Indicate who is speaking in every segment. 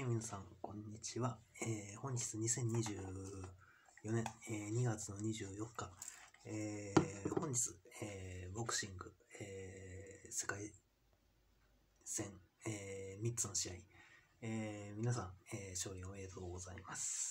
Speaker 1: 皆さん、こんにちは。本日2024年、2月の24日、本日、ボクシング、世界戦、3つの試合、皆さん、勝利おめでとうございます。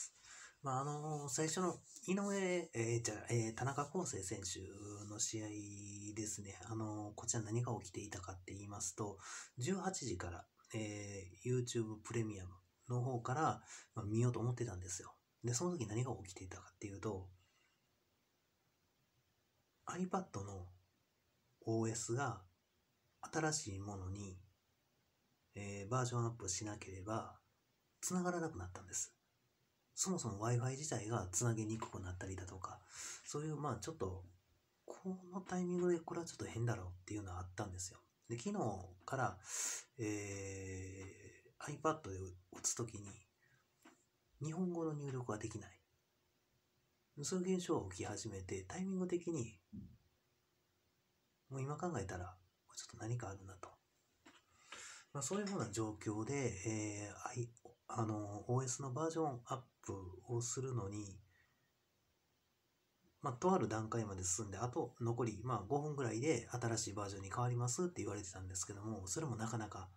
Speaker 1: 最初の井上、田中康生選手の試合ですね。こちら何が起きていたかって言いますと、18時から、YouTube プレミアムの方から、見ようと思ってたんですよ。で、その時何が起きていたかっていうと、iPad の OS が新しいものに、バージョンアップしなければ繋がらなくなったんです。そもそも Wi-Fi 自体が繋げにくくなったりだとか、そういうちょっとこのタイミングでこれはちょっと変だろうっていうのはあったんですよ。で、昨日から、iPad で打つときに日本語の入力ができない。そういう現象が起き始めて、タイミング的にもう今考えたらちょっと何かあるなと。そういうふうな状況で、OS のバージョンアップをするのに、とある段階まで進んで、あと残り、5分ぐらいで新しいバージョンに変わりますって言われてたんですけども、それもなかなか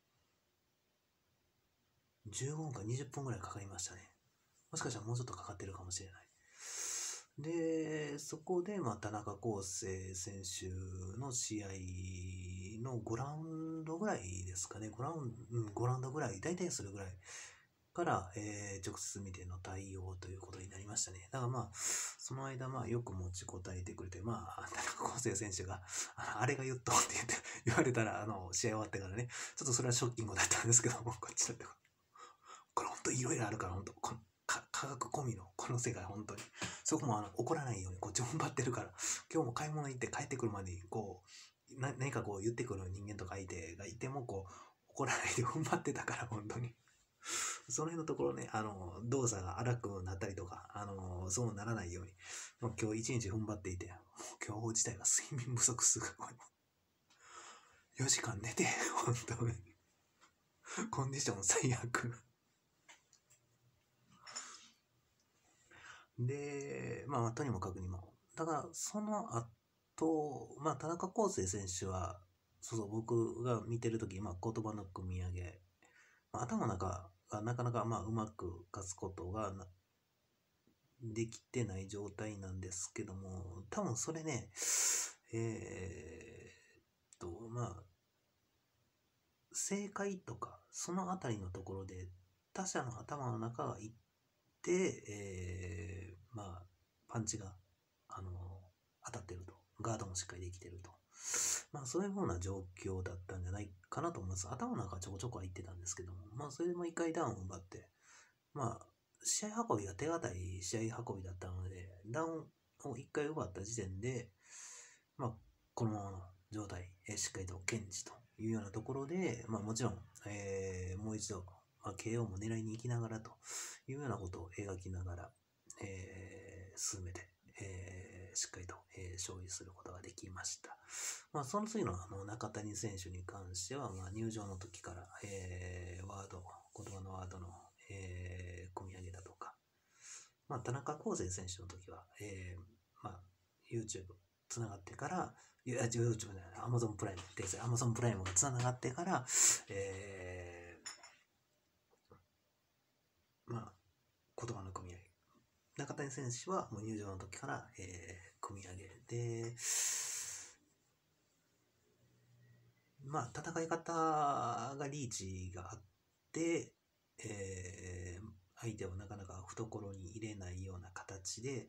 Speaker 1: 15分か20分ぐらいかかりましたね。もしかしたらもうちょっとかかってるかもしれない。で、そこで、田中康生選手の試合の5ラウンドぐらいですかね。5ラウンドぐらい、大体それぐらいから、直接見ての対応ということになりましたね。だからその間、よく持ちこたえてくれて、田中康生選手が、あれが言っとって言われたら、試合終わってからね、ちょっとそれはショッキングだったんですけども、こっちだって。これ本当いろいろあるから、本当科学込みのこの世界、本当に。そこも怒らないようにこっち踏ん張ってるから、今日も買い物行って帰ってくるまでに、何か言ってくる人間とか相手がいても、怒らないで踏ん張ってたから、本当に。その辺のところね、動作が荒くなったりとか、そうならないように、今日一日踏ん張っていて、もう今日自体は睡眠不足すごい。4時間寝て、本当に。コンディション最悪。で、とにもかくにも。だから、その後、田中康生選手は、僕が見てるとき、言葉の組み上げ、頭の中がなかなかうまく勝つことができてない状態なんですけども、多分それね、正解とか、そのあたりのところで、他者の頭の中がいって、パンチが、当たってると。ガードもしっかりできてると。そういう風な状況だったんじゃないかなと思います。頭の中はちょこちょこ入ってたんですけども、それでも一回ダウンを奪って、試合運びが手堅い試合運びだったので、ダウンを一回奪った時点で、このままの状態、しっかりと堅持というようなところで、もちろん、もう一度、KO も狙いに行きながらというようなことを描きながら、進めて、しっかりと、勝利することができました。その次の中谷選手に関しては、入場の時から、言葉のワードの、組み上げだとか、田中康生選手の時は、YouTube つながってから、YouTube じゃない、Amazon プライムです。Amazon プライムがつながってから、言葉の組み上げ。中谷選手はもう入場の時から、組み上げで、戦い方がリーチがあって、相手をなかなか懐に入れないような形で、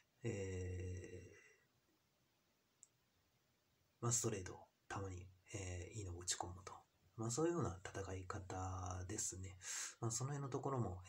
Speaker 1: ストレートをたまに、いいのを打ち込むと。そういうような戦い方ですね。その辺のところも、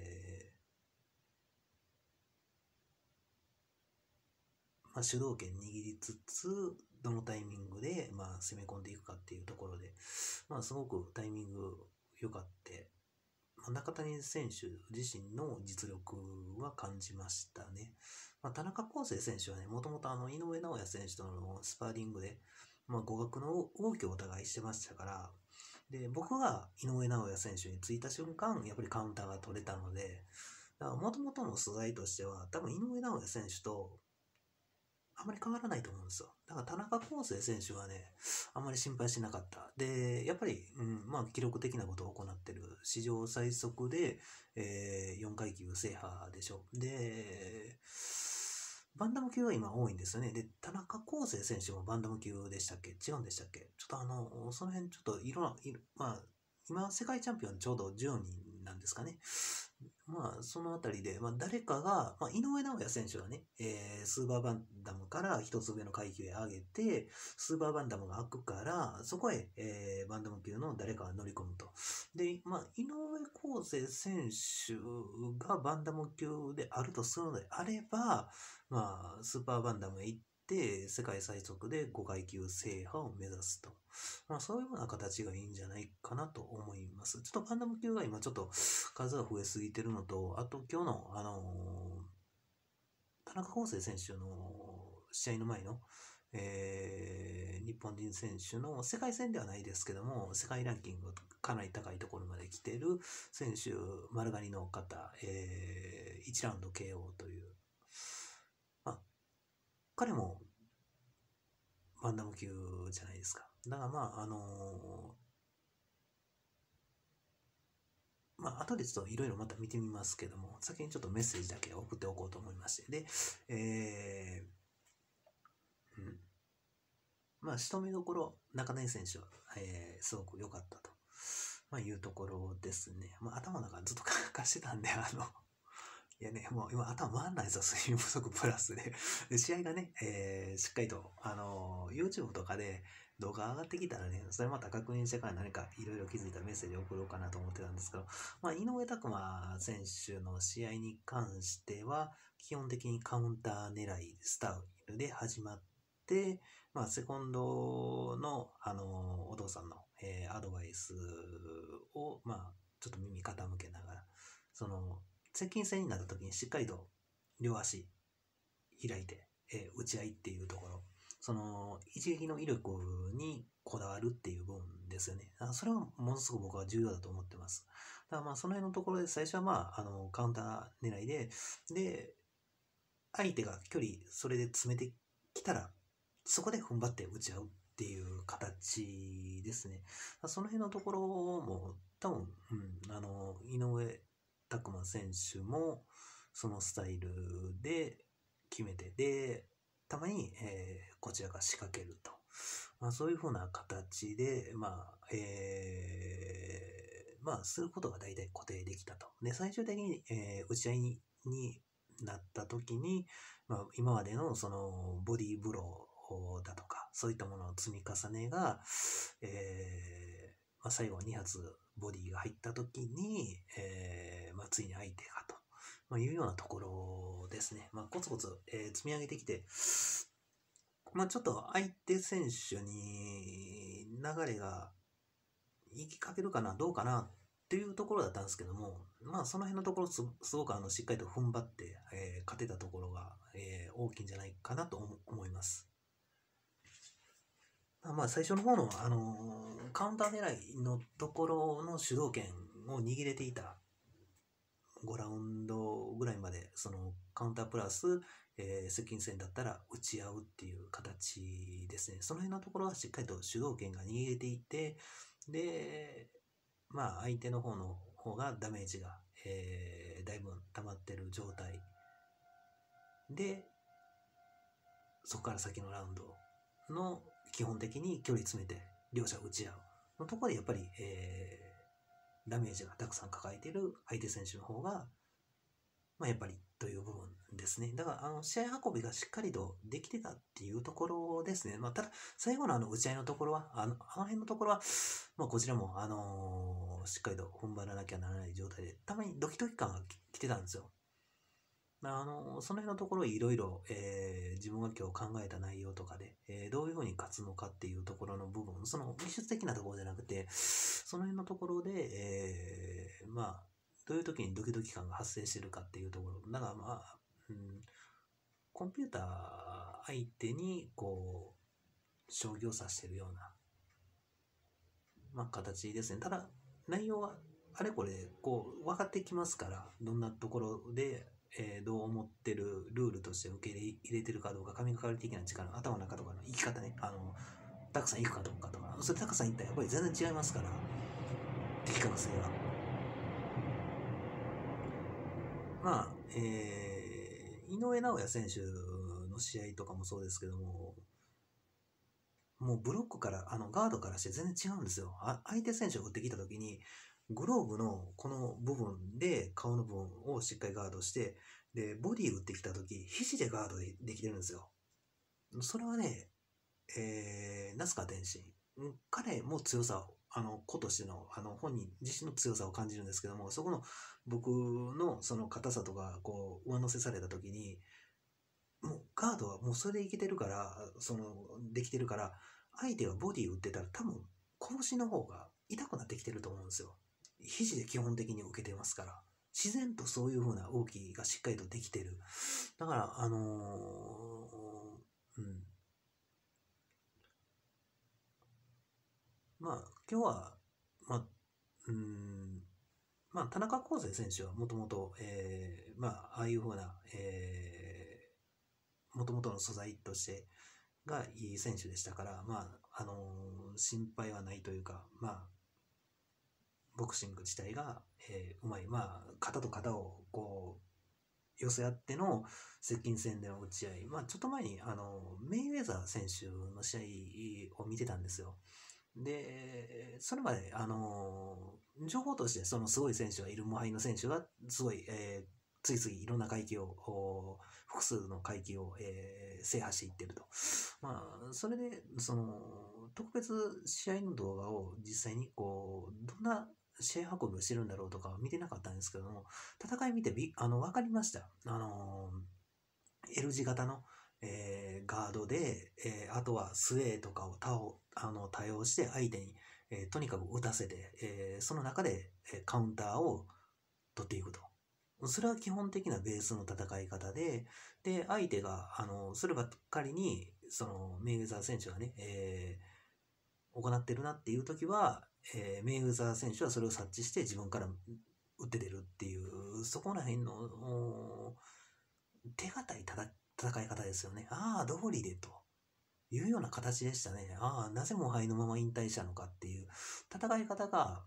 Speaker 1: 主導権握りつつ、どのタイミングで、攻め込んでいくかっていうところで、すごくタイミング良かって、中谷選手自身の実力は感じましたね。田中康生選手はね、もともと井上尚弥選手とのスパーリングで、互角の動きをお互いしてましたから、 で、僕が井上尚弥選手についた瞬間、やっぱりカウンターが取れたので、もともとの素材としては、多分井上尚弥選手とあまり変わらないと思うんですよ。だから田中康生選手はね、あんまり心配しなかった。で、やっぱり、まあ、記録的なことを行ってる。史上最速で、4階級制覇でしょ。で、バンダム級は今多いんですよね。で、田中康生選手もバンダム級でしたっけ？違うんでしたっけ？ちょっとその辺ちょっとまあ、今世界チャンピオンちょうど10人なんですかね。まあ、そのあたりで、まあ、誰かが、まあ、井上尚弥選手はね、スーパーバンダムから一つ上の階級へ上げて、スーパーバンダムが開くから、そこへ、バンダム級の誰かが乗り込むと。で、まあ、井上康生選手がバンダム級であるとするのであれば、まあ、スーパーバンダムへ行って、世界最速で5階級制覇を目指すと。まあ、そういうような形がいいんじゃないかなと思います。ちょっとガンダム級が今ちょっと数が増えすぎてるのと、あと今日の、田中康生選手の試合の前の、日本人選手の世界戦ではないですけども、世界ランキングかなり高いところまで来ている選手、丸刈りの方、1ラウンド KO という、まあ、彼もバンダム級じゃないですか。だからまあ、まあ、後でちょっといろいろまた見てみますけども、先にちょっとメッセージだけ送っておこうと思いまして。で、まあ、仕留めどころ、中谷選手は、すごく良かったと、まあ、いうところですね。まあ、頭の中ずっとかしてたんで、いやね、もう今頭回んないですよ、睡眠不足プラスで。で試合がね、しっかりと、YouTube とかで動画上がってきたらね、それまた確認してから何かいろいろ気づいたメッセージを送ろうかなと思ってたんですけど、まあ、井上拓磨選手の試合に関しては、基本的にカウンター狙い、スタイルで始まって、まあ、セコンドの、お父さんの、アドバイスを、まあ、ちょっと耳傾けながら、接近戦になった時にしっかりと両足開いて、打ち合いっていうところ、一撃の威力にこだわるっていう部分ですよね。それはものすごく僕は重要だと思ってます。だからまあその辺のところで最初はまあ、カウンター狙いで、相手が距離それで詰めてきたら、そこで踏ん張って打ち合うっていう形ですね。その辺のところも多分、井上拓磨選手もそのスタイルで決めて、で、たまに、こちらが仕掛けると。まあ、そういうふうな形で、まあ、することが大体固定できたと。で、最終的に、打ち合いになった時に、まあ、今までのそのボディーブローだとか、そういったものの積み重ねが、まあ、最後2発ボディが入った時に、まあ、ついに相手がと、まあ、いうようなところですね。まあ、コツコツ、積み上げてきて、まあ、ちょっと相手選手に流れが行きかけるかな、どうかなっていうところだったんですけども、まあその辺のところすごくしっかりと踏ん張って、勝てたところが、大きいんじゃないかなと思います。まあ最初の方の、カウンター狙いのところの主導権を握れていた5ラウンドぐらいまで、そのカウンタープラス、接近戦だったら打ち合うっていう形ですね。その辺のところはしっかりと主導権が握れていて、で、まあ相手の方がダメージが、だいぶ溜まってる状態で、そこから先のラウンドの基本的に距離詰めて両者打ち合うのところでやっぱり、ダメージがたくさん抱えている相手選手の方が、まあ、やっぱりという部分ですね。だから試合運びがしっかりとできてたっていうところですね。まあ、ただ最後の打ち合いのところは、あの辺のところは、まあ、こちらも、しっかりと踏ん張らなきゃならない状態で、たまにドキドキ感が来てたんですよ。その辺のところいろいろ自分が今日考えた内容とかで、どういうふうに勝つのかっていうところの部分、その技術的なところじゃなくて、その辺のところで、まあ、どういう時にドキドキ感が発生してるかっていうところ、だからまあ、コンピューター相手にこう、将棋を指してるようなまあ、形ですね。ただ、内容はあれこれこう分かってきますから、どんなところで、どう思ってるルールとして受け入れてるかどうか、神がかり的な力、頭の中とかの生き方ね、たくさん行くかどうかとか、それたくさん行ったらやっぱり全然違いますから、的確性は。まあ、井上尚弥選手の試合とかもそうですけども、もうブロックから、ガードからして全然違うんですよ。相手選手が打ってきたときに、グローブのこの部分で顔の部分をしっかりガードして、で、ボディ打ってきたとき、肘でガードできてるんですよ。それはね、那須川天心。彼も強さを、個としての、本人自身の強さを感じるんですけども、そこの僕のその硬さとか、こう、上乗せされたときに、もうガードはもうそれでいけてるから、できてるから、相手がボディ打ってたら多分、拳の方が痛くなってきてると思うんですよ。肘で基本的に受けてますから。自然とそういう風な動きがしっかりとできてる。だから、うん。まあ、今日は、まあ、うん、まあ、田中康生選手はもともと、まあ、ああいう風な、もともとの素材としてがいい選手でしたから、まあ、心配はないというか、まあ、ボクシング自体が、うまい。まあ、肩と肩をこう、寄せ合っての接近戦での打ち合い。まあ、ちょっと前に、メイウェザー選手の試合を見てたんですよ。で、それまで、情報としてそのすごい選手がいる、無敗の選手が、すごい、次々いろんな階級を、複数の階級を、制覇していってると。まあ、それで、特別試合の動画を実際に、こう、どんな試合運びをしてるんだろうとかは見てなかったんですけども、戦い見てわかりました。L 字型の、ガードで、あとはスウェーとかを多用して相手に、とにかく打たせて、その中で、カウンターを取っていくと。それは基本的なベースの戦い方で、相手が、そればっかりに、メイウェザー選手がね、行ってるなっていう時は、メイウェザー選手はそれを察知して自分から打って出るっていう、そこら辺の手堅い戦い方ですよね。ああ、道理でというような形でしたね。ああ、なぜ無敗のまま引退したのかっていう戦い方が、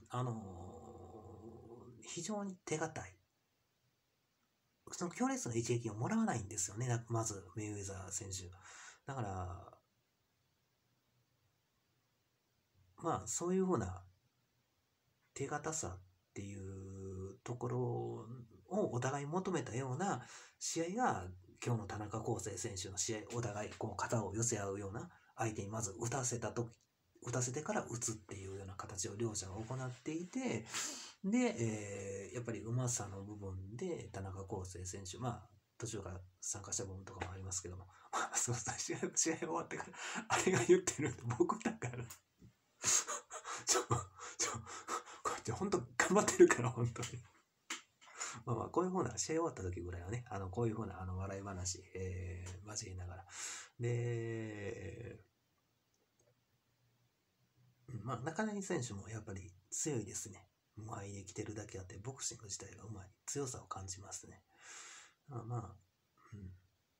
Speaker 1: 非常に手堅い。その強烈な一撃をもらわないんですよね。まず、メイウェザー選手。だから、まあ、そういうふうな手堅さっていうところをお互い求めたような試合が今日の田中康生選手の試合、お互いこう肩を寄せ合うような相手にまず打たせてから打つっていうような形を両者が行っていて、で、やっぱりうまさの部分で田中康生選手、まあ途中から参加した部分とかもありますけども、そう試合終わってからあれが言ってるんで僕だからちょこうやって本当頑張ってるから本当にまあまあこういうふうな試合終わった時ぐらいはね、こういうふうな笑い話、交えながらで、まあ中谷選手もやっぱり強いですね。無敗で来てるだけあってボクシング自体がうまい、強さを感じますね。まあまあ、うん、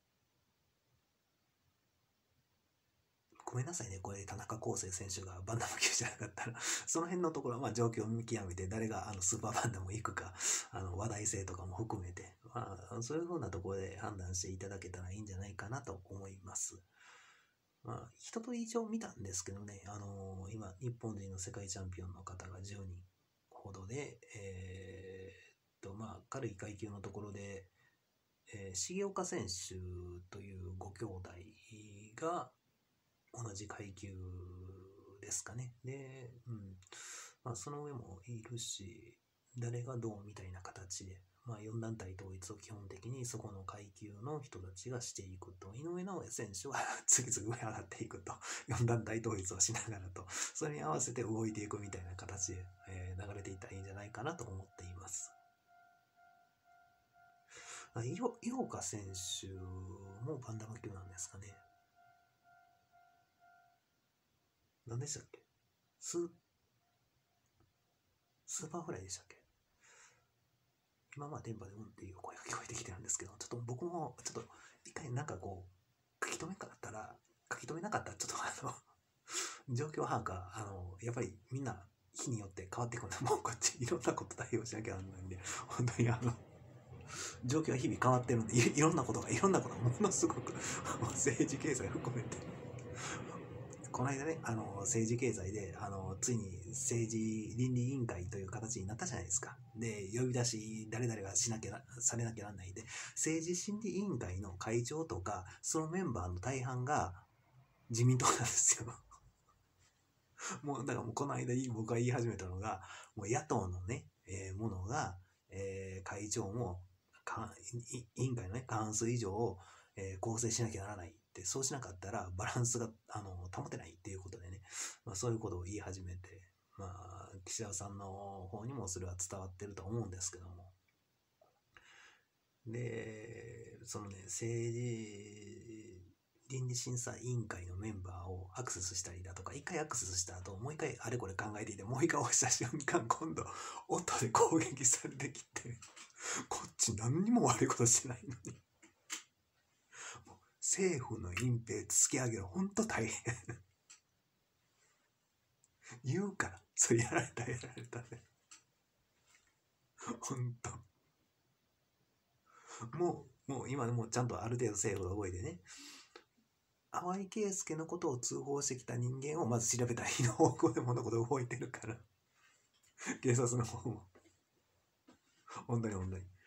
Speaker 1: ごめんなさいね、これ田中康生選手がバンダム級じゃなかったらその辺のところはまあ状況を見極めて、誰がスーパーバンダム行くか、話題性とかも含めて、まあ、そういうふうなところで判断していただけたらいいんじゃないかなと思います。まあ、一通り以上見たんですけどね、今、日本人の世界チャンピオンの方が10人ほどで、まあ、軽い階級のところで、重岡選手というご兄弟が、同じ階級ですかね。で、まあ、その上もいるし、誰がどうみたいな形で、まあ、4団体統一を基本的にそこの階級の人たちがしていくと、井上尚弥選手は次々上上がっていくと、4団体統一をしながらと、それに合わせて動いていくみたいな形で、流れていったらいいんじゃないかなと思っています。井岡選手もバンダム級なんですかね。何でしたっけ？ スーパーフライでしたっけ。今電波でうんっていう声が聞こえてきてるんですけど、ちょっと僕もちょっと一回なんかこう書き留めなかったらちょっと状況把握やっぱりみんな日によって変わってくるので、もうこっちいろんなこと対応しなきゃならないんで、本当に状況は日々変わってるんで、いろんなことがものすごく政治経済含めて、この間ね、政治経済で、ついに政治倫理委員会という形になったじゃないですか。で、呼び出し、誰々がされなきゃならないで、政治審理委員会の会長とか、そのメンバーの大半が自民党なんですよ。もう、だからもうこの間僕が言い始めたのが、もう野党のね、ものが、会長も、委員会のね、過半数以上を、構成しなきゃならないって、そうしなかったらバランスが保てないっていうことでね、そういうことを言い始めて、岸田さんの方にもそれは伝わってると思うんですけども。で、そのね、政治倫理審査委員会のメンバーをアクセスしたりだとか、一回アクセスした後、もう一回あれこれ考えていて、もう一回押した瞬間、今度、音で攻撃されてきて、こっち何にも悪いことしてないのに。もう政府の隠蔽突き上げる、ほんと大変。言うから、それやられたね。ほんと。もう今もうちゃんとある程度政府が動いてね、淡井圭介のことを通報してきた人間をまず調べたらいいの方向で物事動いてるから警察の方も本当に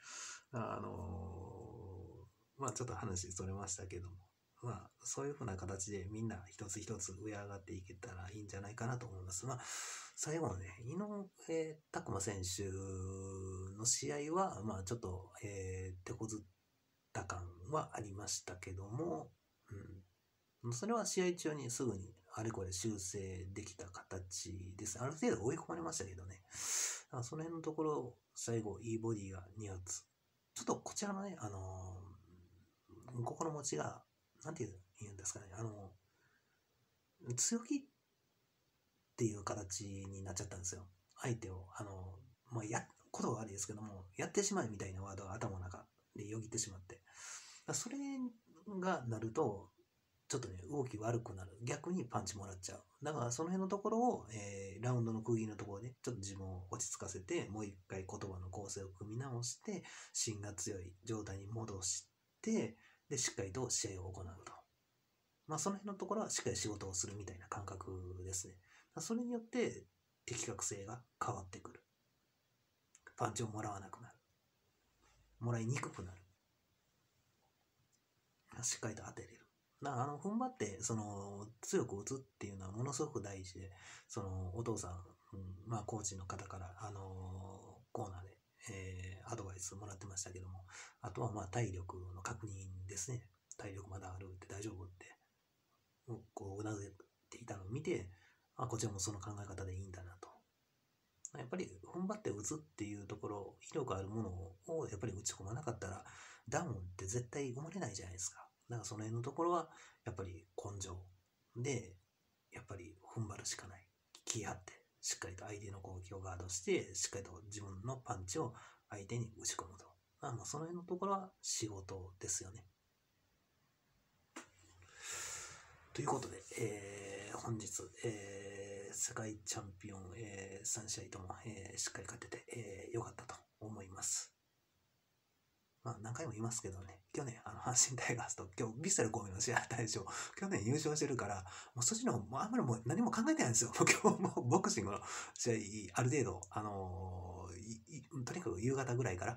Speaker 1: ちょっと話それましたけども、そういうふうな形でみんな一つ一つ上上がっていけたらいいんじゃないかなと思います。最後のね、井上拓磨選手の試合はちょっと、手こずった感はありましたけども、それは試合中にすぐにあれこれ修正できた形です。ある程度追い込まれましたけどね。その辺のところ、最後、いいボディが2発。ちょっとこちらのね、心持ちが、なんて言うんですかね、強気っていう形になっちゃったんですよ。相手を、ことが悪いですけども、やってしまうみたいなワードが頭の中でよぎってしまって。それがなると、ちょっとね、動き悪くなる。逆にパンチもらっちゃう。だからその辺のところを、ラウンドの区切りのところで、ちょっと自分を落ち着かせて、もう一回言葉の構成を組み直して、芯が強い状態に戻して、で、しっかりと試合を行うと。その辺のところはしっかり仕事をするみたいな感覚ですね。それによって的確性が変わってくる。パンチをもらわなくなる。もらいにくくなる。しっかりと当てれる。踏ん張って、強く打つっていうのはものすごく大事で、お父さん、コーチの方から、コーナーで、アドバイスもらってましたけども、あとは体力の確認ですね。体力まだあるって大丈夫って、うなずいていたのを見て、こちらもその考え方でいいんだなと。やっぱり踏ん張って打つっていうところ、威力あるものをやっぱり打ち込まなかったら、ダウンって絶対生まれないじゃないですか。だからその辺のところは、やっぱり根性で、やっぱり踏ん張るしかない。気張って、しっかりと相手の攻撃をガードして、しっかりと自分のパンチを相手に打ち込むと。その辺のところは仕事ですよね。ということで、本日、世界チャンピオン、3試合とも、しっかり勝てて、よかったと思います。何回も言いますけどね、去年、阪神タイガースと今日、ヴィッセル神戸の試合大賞、去年優勝してるから、もうそっちの方、あんまりもう何も考えてないんですよ。今日もボクシングの試合、ある程度、とにかく夕方ぐらいから、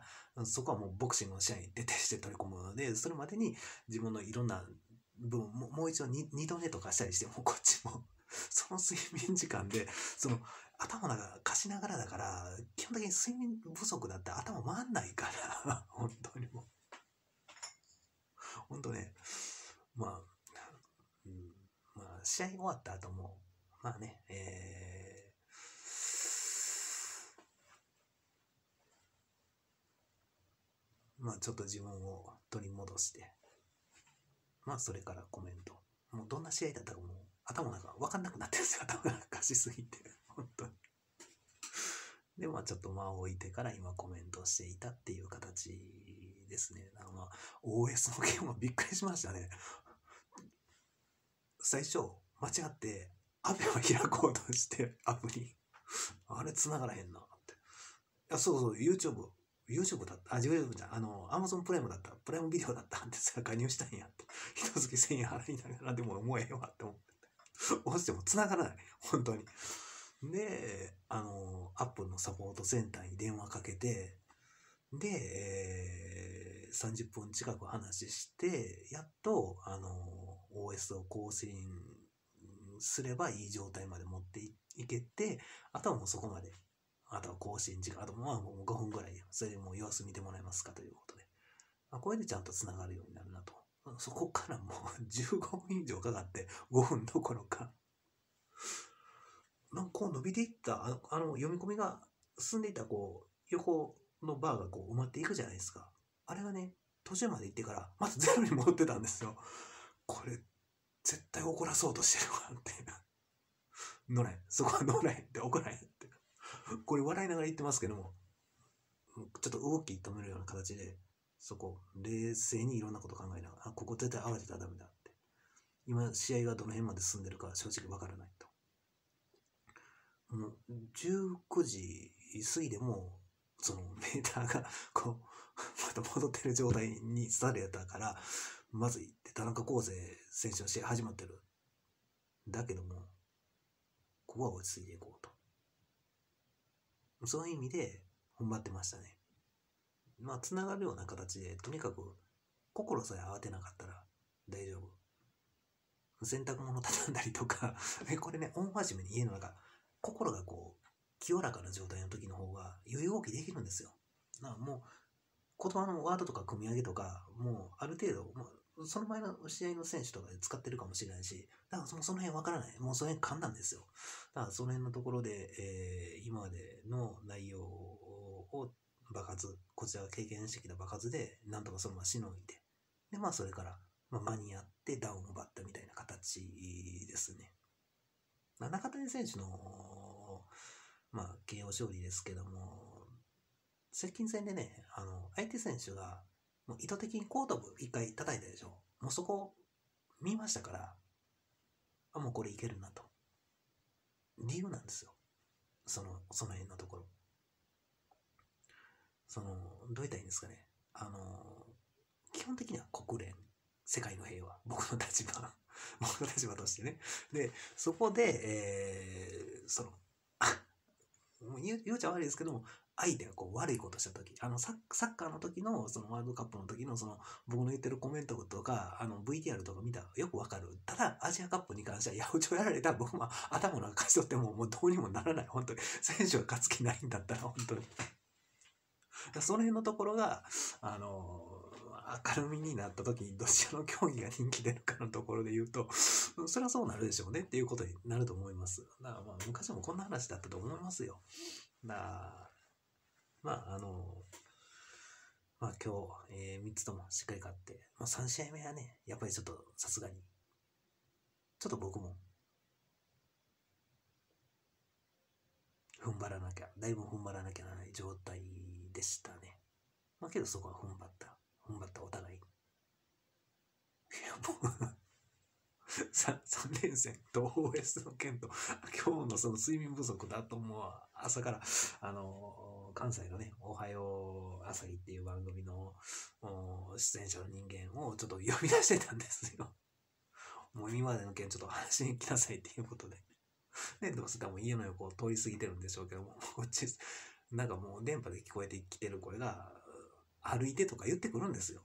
Speaker 1: そこはもうボクシングの試合に徹底して取り込むので、それまでに自分のいろんな分、もう一度二度寝とかしたりして、もうこっちも、その睡眠時間で、頭の中貸しながらだから、基本的に睡眠不足だって頭回んないから、本当にもう。本当ね、試合終わった後も、ちょっと自分を取り戻して、それからコメント。もうどんな試合だったかもう頭の中分かんなくなってるんですよ。頭の中貸しすぎて。本当に。 で、まあちょっと間を置いてから今コメントしていたっていう形ですね。だからまあ OS の件もびっくりしましたね。最初、間違って、アベを開こうとして、アプリ。あれ繋がらへんなって。いや、そうそう、YouTube だった。YouTube じゃん。Amazon プライムだった。プライムビデオだったってさ、加入したんやって。一月1000円払いながら、でももうええわって思って。押しても繋がらない。本当に。で、アップルのサポートセンターに電話かけて、で、30分近く話して、やっと、OS を更新すればいい状態まで持っていけて、あとはもうそこまで、あとは更新時間、あともう5分ぐらいで、それでもう様子見てもらえますかということで、これでちゃんと繋がるようになるなと。そこからもう15分以上かかって、5分どころか、なんかこう伸びていった、読み込みが進んでいったこう、横のバーがこう埋まっていくじゃないですか。あれがね、途中まで行ってから、まずゼロに戻ってたんですよ。これ、絶対怒らそうとしてるわって。乗らへん。そこは乗らへんって怒らへんって。これ笑いながら言ってますけども、ちょっと動き止めるような形で、そこ、冷静にいろんなこと考えながら、ここ絶対慌てたらダメだって。今、試合がどの辺まで進んでるか正直わからないと。もう19時過ぎでもそのメーターがこうまた戻ってる状態にされたから、まずいって田中康生選手の試合始まってる。だけどもここは落ち着いていこうと、そういう意味で踏ん張ってましたね。まあつながるような形で、とにかく心さえ慌てなかったら大丈夫。洗濯物畳んだりとかこれね、大真面目に家の中、心がこう清らかな状態の時の方が余裕動きできるんですよ。だからもう言葉のワードとか組み上げとか、もうある程度、その前の試合の選手とかで使ってるかもしれないし、だからその辺わからない。もうその辺簡単ですよ。だからその辺のところで、今までの内容を爆発、こちらが経験してきた爆発で、なんとかそのまましのいで、で、まあそれから、間に合ってダウンを奪ったみたいな形ですね。中谷選手の、KO 勝利ですけども、接近戦でね、相手選手がもう意図的に後頭部一回叩いたでしょ。もうそこ見ましたから、もうこれいけるなと。理由なんですよ。その辺のところ。どう言ったらいいんですかね。基本的には国連、世界の平和、僕の立場としてね。で、そこで、言うちゃ悪いですけども、相手がこう悪いことしたとき、サッカーの時の、そのワールドカップの時の、僕の言ってるコメントとか、VTR とか見たらよくわかる。ただ、アジアカップに関しては、八百長やられたら僕も頭なんかしとっても、もうどうにもならない。本当に。選手が勝つ気ないんだったら、本当に。その辺のところが、明るみになった時にどちらの競技が人気出るかのところで言うと、それはそうなるでしょうねっていうことになると思います。だから昔もこんな話だったと思いますよ。だから今日、3つともしっかり勝って、3試合目はね、やっぱりちょっとさすがに、ちょっと僕も、だいぶ踏ん張らなきゃならない状態でしたね。けどそこは踏ん張ったお互い。いや、もう3連戦と OS の件と、今日のその睡眠不足だと思うわ。朝から、関西のね、おはよう朝日っていう番組の出演者の人間をちょっと呼び出してたんですよ。もう今までの件ちょっと話しに来なさいっていうことで。で、どうせ多分家の横を通り過ぎてるんでしょうけども、こっち、なんかもう電波で聞こえてきてる声が、歩いてとか言ってくるんですよ。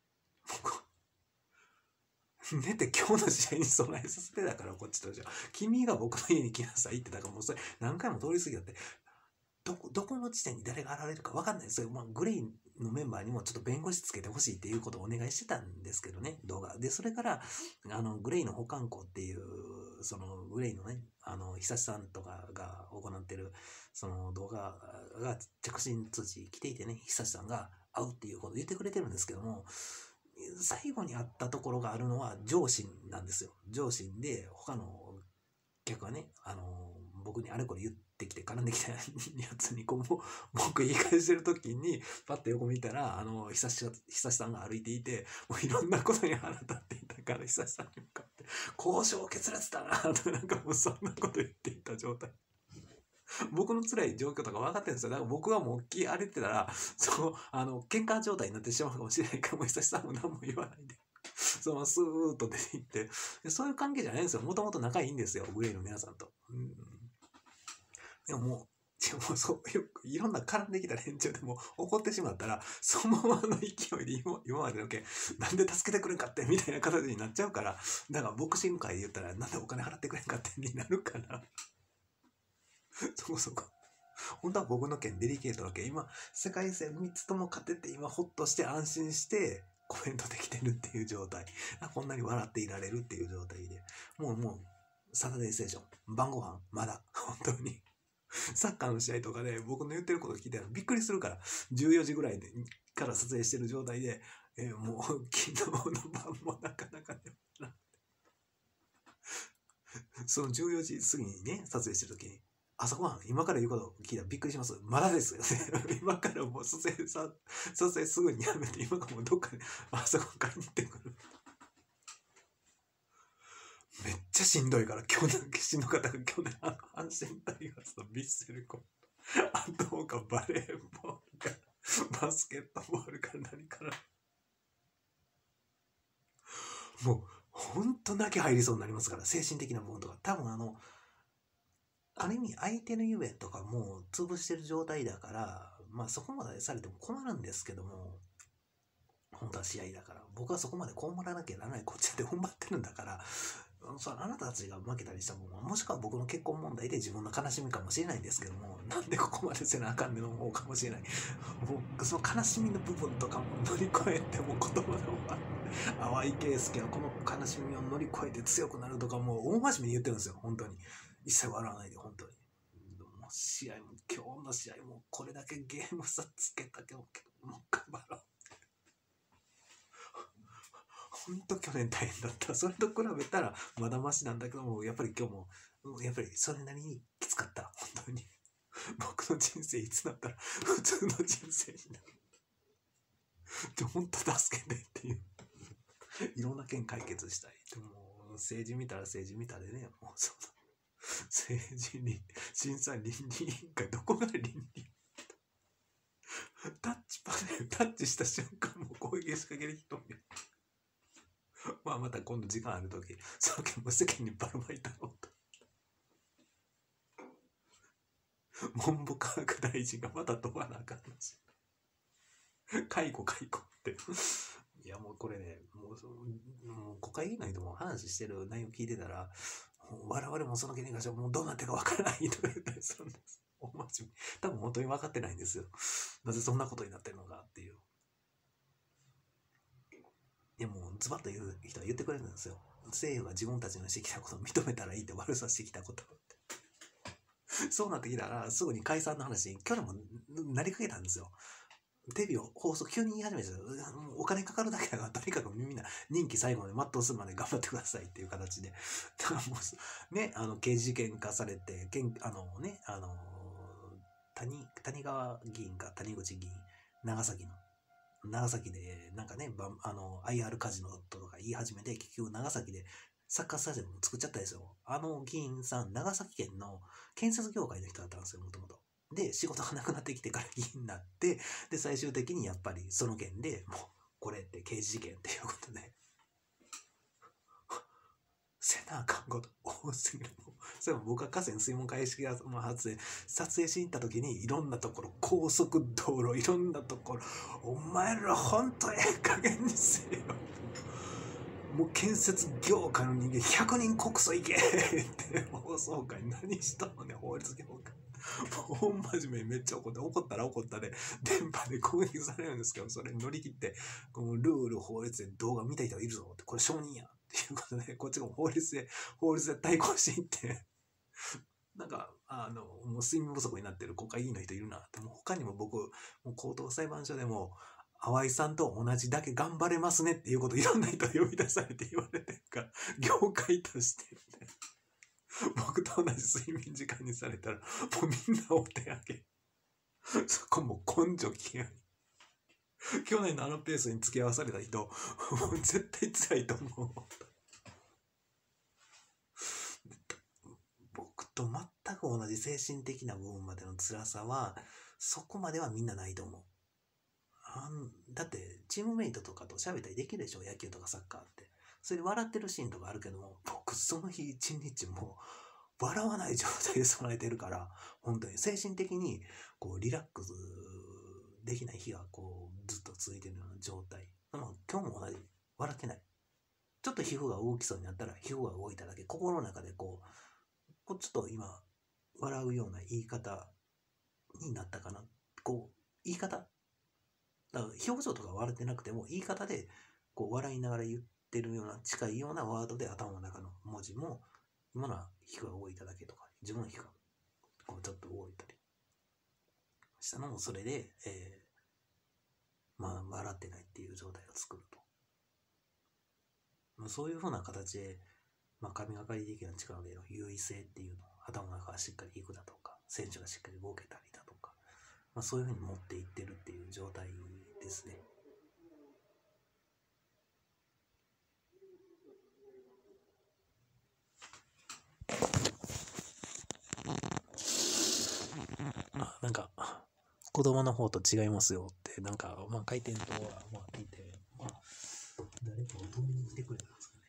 Speaker 1: 寝て今日の試合に備えさせてだから、こっちとしては。君が僕の家に来なさいって、だからもうそれ何回も通り過ぎよって、どこの地点に誰が現れるか分かんない。それ、グレイのメンバーにもちょっと弁護士つけてほしいっていうことをお願いしてたんですけどね、動画。で、それから、グレイの保管庫っていう、そのグレイのね、久志さんとかが行ってる、その動画が着信通知来ていてね、久志さんが会うっていうことを言ってくれてるんですけども、最後に会ったところがあるのは上心なんですよ。上心で、他の客はね、僕にあれこれ言って、 ってきて絡んできたやつにこう僕言い返してる時にパッと横見たら久志さんが歩いていて、もういろんなことに腹立っていたから久志さんに向かって交渉決裂だなとなんかもうそんなこと言っていた状態。僕の辛い状況とか分かってるんですよ。だから僕はもう気荒れてたら喧嘩状態になってしまうかもしれないから、もう久志さんも何も言わないでそのスーッと出ていって、そういう関係じゃないんですよ。もともと仲いいんですよ、グレーの皆さんと。でももうそうよくいろんな絡んできた連中でも怒ってしまったら、そのままの勢いで今までの件なんで助けてくれんかってみたいな形になっちゃうから、だからボクシング界で言ったらなんでお金払ってくれんかってになるからそこ本当は僕の件デリケートな件、今世界戦3つとも勝てて今ホッとして安心してコメントできてるっていう状態、こんなに笑っていられるっていう状態で、もうサタデーステーション晩ご飯まだ本当にサッカーの試合とかで僕の言ってること聞いたらびっくりするから、14時ぐらいから撮影してる状態で、もう昨日の晩もなかなかでもなその14時過ぎにね撮影してる時に、朝ごはん今から言うこと聞いたらびっくりします。まだですよね今からもう撮影すぐにやめて、今からもうどっかで朝ごはん買いに行ってくる。めっちゃしんどいから、去年しんどかったから去年阪神タイガースとヴィッセルコあとかバレーボールかバスケットボールか何からもうほんと泣き入りそうになりますから、精神的な部分とか。多分ある意味相手の夢とかもう潰してる状態だから、まあそこまでされても困るんですけども、本当は試合だから僕はそこまでこうらなきゃならない、こっちで踏ん張ってるんだから、あなたたちが負けたりしたもんは、もしくは僕の結婚問題で自分の悲しみかもしれないんですけども、なんでここまでせなあかんねんの方かもしれない。もうその悲しみの部分とかも乗り越えても言葉の淡井圭介はこの悲しみを乗り越えて強くなるとか、もう大真面目に言ってるんですよ。本当に一切笑わないで、本当に。もう試合も今日の試合もこれだけゲーム差つけたけどもう頑張ろう。本当去年大変だった。それと比べたらまだマシなんだけども、やっぱり今日もやっぱりそれなりにきつかった。本当に僕の人生いつだったら普通の人生になる。本当助けてっていう。いろんな件解決したい。でも政治見たら政治見たでね、もう政治に審査倫理委員会、どこが倫理タッチパネルタッチした瞬間も攻撃仕掛ける人もいる。まあまた今度時間あるとき、その件も世間にばらまいたろうと。文部科学大臣がまた問わなあかんのし。解雇って。いやもうこれね、もう国会議員の人も話してる内容聞いてたら、我々もその件に関してはもうどうなってるかわからないと言ったりするんです。大真面目。多分本当に分かってないんですよ。なぜそんなことになってるのかっていう。でもズバッと言う人は言ってくれるんですよ。政府が自分たちのしてきたことを認めたらいいって悪さしてきたことって。そうなってきたらすぐに解散の話に去年もなりかけたんですよ。テレビを放送急に言い始めて、お金かかるだけだからとにかくみんな任期最後まで全うするまで頑張ってくださいっていう形で、だからもうね、刑事事件化されて、谷川議員か谷口議員、長崎でなんかね、IR カジノとか言い始めて、結局長崎でサッカースタジアム作っちゃったんですよ。議員さん、長崎県の建設業界の人だったんですよ、もともと。で、仕事がなくなってきてから議員になって、で、最終的にやっぱりその件でもう、これって刑事事件っていうことで、せなあかんこと多すぎる。それも僕は河川水門解析発で撮影しに行った時に、いろんなところ、高速道路、いろんなところ、お前らほんと加減にせよ。もう建設業界の人間100人告訴行けって放送会何したのね、法律業界。ほん真面目にめっちゃ怒ったら怒ったで電波で攻撃されるんですけど、それ乗り切ってこのルール法律で動画見た人がいるぞって、これ承認やっていうことで、こっちも法律で対抗していってなんかもう睡眠不足になってる国会議員の人いるなって。もう他にも僕もう高等裁判所でも淡井さんと同じだけ頑張れますねっていうことをいろんな人呼び出されて言われてるから、業界として僕と同じ睡眠時間にされたら、もうみんなお手上げ。そこも根性気合い。去年のあのペースに付き合わされた人、もう絶対辛いと思う。僕と全く同じ精神的な部分までの辛さは、そこまではみんなないと思う。だってチームメイトとかと喋ったりできるでしょ、野球とかサッカーって。それで笑ってるシーンとかあるけども、僕その日一日もう笑わない状態で備えてるから、本当に精神的にこうリラックスできない日がこうずっと続いてるような状態。今日も同じ、笑ってない。ちょっと皮膚が動きそうになったら皮膚が動いただけ、心の中でこうちょっと今笑うような言い方になったかな。こう言い方だから表情とか笑ってなくても言い方でこう笑いながら言ってるような近いようなワードで頭の中の文字も今のは皮膚が動いただけとか、自分の皮膚がこうちょっと動いたりしたのもそれで、笑ってないっていう状態を作ると、そういう風な形で、神がかり的な力での優位性っていうのを頭の中がしっかりいくだとか、選手がしっかり動けたりだとか、そういう風に持っていってるっていう状態ですね。なんか子供の方と違いますよってなんか回転とは聞いて、誰かを止めに来てくれたんですかね。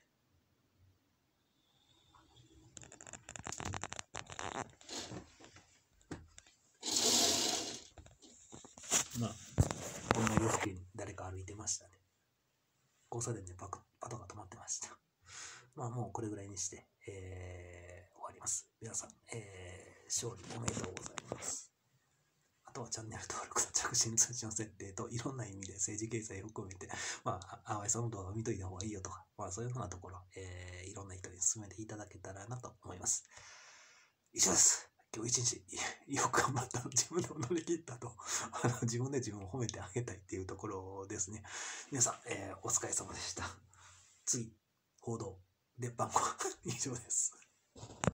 Speaker 1: こんな夜更けに誰か歩いてましたね。交差点でパトが止まってました。もうこれぐらいにして、終わります。皆さん、勝利おめでとうございます。あとはチャンネル登録と着信通知の設定といろんな意味で政治経済を含めて、淡井さんの動画を見といた方がいいよとか、そういうふうなところ、いろんな人に勧めていただけたらなと思います。以上です。今日一日よく頑張った、自分でも乗り切ったと自分で自分を褒めてあげたいっていうところですね。皆さん、お疲れ様でした。次、報道、出版後以上です。